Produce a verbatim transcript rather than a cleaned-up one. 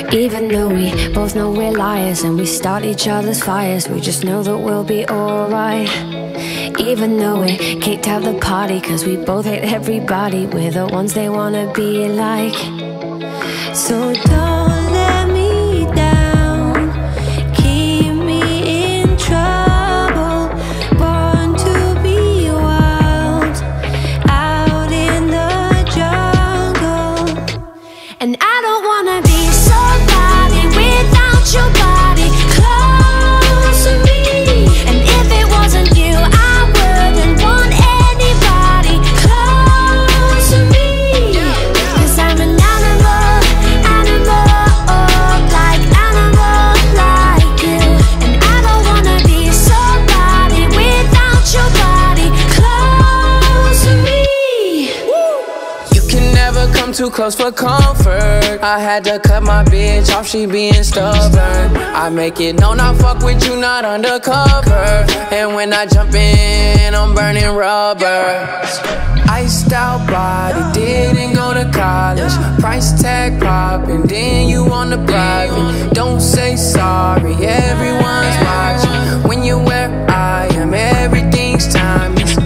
Even though we both know we're liars and we start each other's fires, we just know that we'll be alright. Even though we kicked out the party cause we both hate everybody, we're the ones they wanna be like. So don't let me down, keep me in trouble. Born to be wild, out in the jungle. And I don't wanna be somebody without your body close to me. And if it wasn't you, I wouldn't want anybody close to me. Cause I'm an animal, animal, like animal, like you. And I don't wanna be somebody without your body close to me. You can never come too close for comfort. I had to cut my bitch off, she being stubborn. I make it known I fuck with you, not undercover. And when I jump in, I'm burning rubber. Iced out body, didn't go to college. Price tag popping, then you on the private. Don't say sorry, everyone's watching. When you're where I am, everything's timeless.